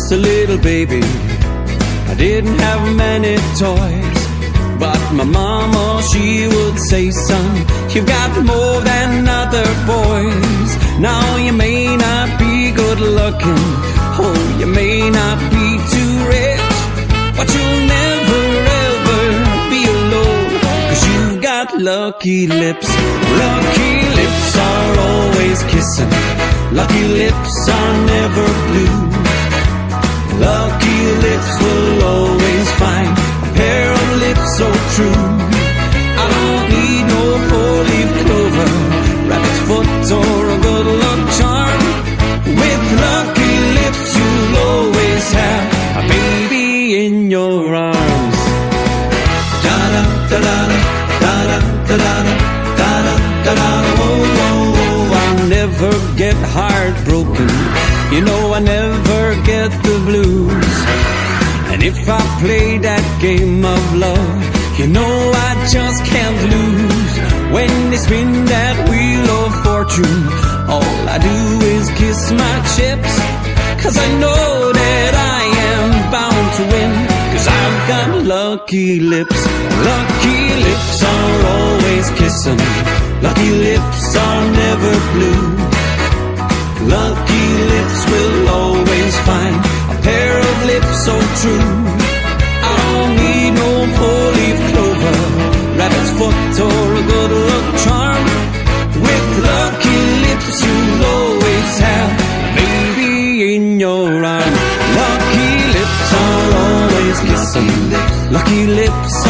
just a little baby, I didn't have many toys. But my mama, she would say, son, you've got more than other boys. Now you may not be good looking, oh, you may not be too rich, but you'll never ever be alone, 'cause you've got lucky lips. Lucky lips are always kissing, lucky lips are never blue. Lucky lips will always find a pair of lips so true. I don't need no four-leaf clover, rabbit's foot or a good luck charm. With lucky lips you'll always have a baby in your arms. Da-da, da-da-da, da-da, da-da-da, da-da, da-da, oh, oh, oh. I never get heartbroken, you know I never get the blues. And if I play that game of love, you know I just can't lose. When they spin that wheel of fortune, all I do is kiss my chips, 'cause I know that I am bound to win, 'cause I've got lucky lips. Lucky lips are always kissing, lucky lips are never blue. Lucky lips will always find a pair of lips so true. I don't need no four-leaf clover, rabbit's foot or a good luck charm. With lucky lips you'll always have a baby in your arms. Lucky lips are always kissing, lucky lips